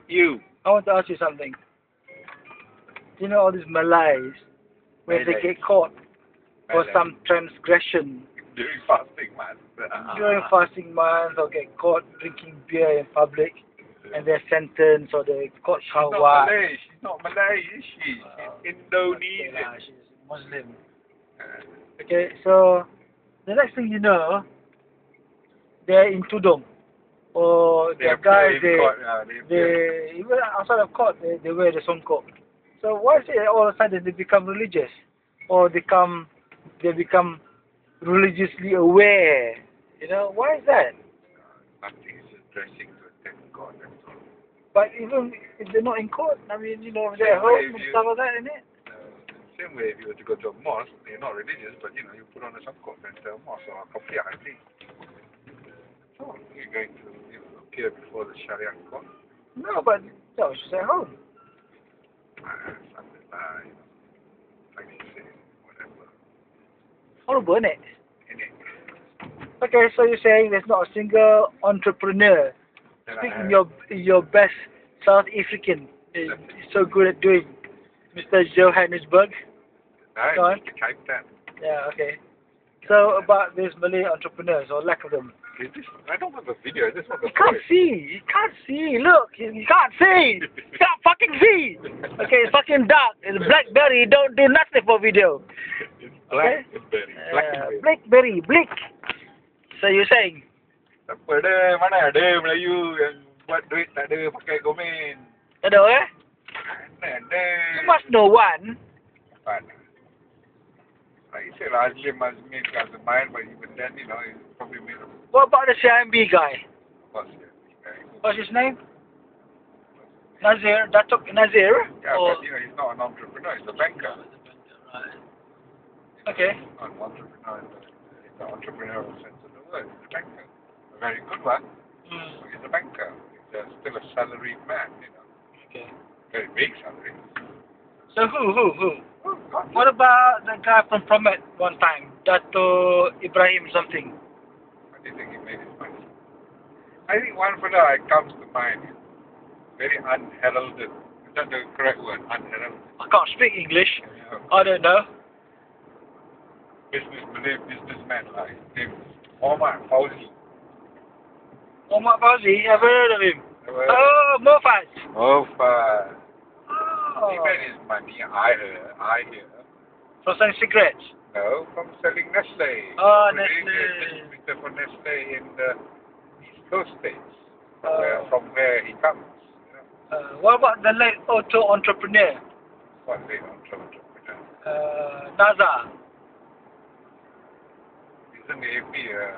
You. I want to ask you something. You know all these Malays, when they get caught for some transgression During fasting month. during fasting months or get caught drinking beer in public and they're sentenced or they caught She's not kawat. Malay. She's not Malay, is she? She's Okay, Indonesian. she's Muslim. Okay, so the next thing you know, they're in tudung. Or They the appear guys, in court, they even outside of court, they wear the songkok. So why is it all of a sudden they become religious, or they become religiously aware? You know, why is that? Nothing is just dressing to attend court. That's all. But even if they're not in court, I mean, you know, Same they're at home way and if you- stuff like that, isn't it? Same way if you were to go to a mosque, you're not religious, but you know, you put on a songkok and enter a mosque or a kopiah, I think. So you're going to appear before the Sharia court. No, but no, she's at home. Something like, like you say, whatever. Horrible, isn't it? In it. Okay, so you're saying there's not a single entrepreneur. Then Speak I in your best South African. Is so good at doing, Mr. Johannesburg. Go on. that. Yeah, okay. So about these Malay entrepreneurs or lack of them. Is this, I don't have a video. Is this what the You can't see. You can't see. Look, you can't see. You can't fucking see. Okay, it's fucking dark. It's BlackBerry. Don't do nothing for video. It's Blackberry. Blackberry. BlackBerry. Blick. So you're saying? Apa ada? Mana ada Melayu yang buat duit tak ada pakai komen. Tak ada eh? Mana ada. You must know one. Mana? Like you said, Azlim Azmi has a mind, but even then, you know, he's probably made a What about the CIMB guy? bust. What's his name? Nazir. Datuk Nazir? Yeah, Or... but you know, he's not an entrepreneur, he's a banker. Okay. He's not an entrepreneur in the entrepreneurial sense of the word. He's a banker. A very good one. Mm. He's a banker. He's still a salaried man, you know. Okay. Very big salary. So who? What about the guy from Promet one time? Dato Ibrahim something. What do you think he made his money? I think one fella comes to mind. Very unheralded. Is that the correct word? Unheralded. I can't speak English. Yeah. I don't know. Malay businessman like him. Omar Fauzi. Muhammad Fauzi, I've heard of him. Never- Oh, Mofaz. Oh, Oh. he made his money, I hear. From selling cigarettes. No, from selling Nestle. Oh, He was Nestle. a distributor for Nestle in the East Coast states, Oh. from where he comes. You know, What about the late auto entrepreneur? what they entrepreneur. Nazar. Isn't AP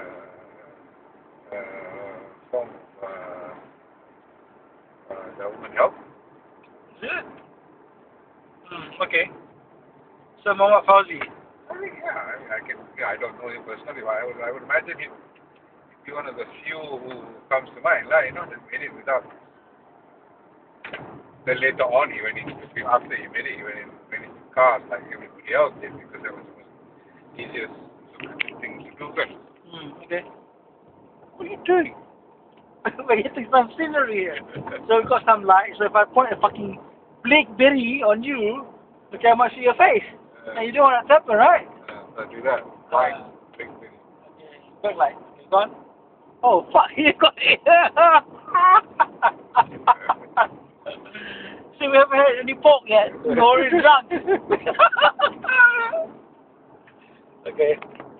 a form of government help? Is it? Okay. So Muhammad Fauzi. I think, I don't know him personally, but I would imagine he'd be one of the few who comes to mind, you know, that made it without. Then later on, after he made it, he went into cars like everybody else did, because that was the most easiest thing to do. Okay. What are you doing? We're getting some scenery here. So we've got some light, so if I point a fucking BlackBerry on you, look how much see your face. And you don't want that to happen, right? So do that. Like, big thing. Okay. Backlight. Okay, go on. Oh, fuck, you got it. See, we haven't had any pork yet. We're already drunk. Okay.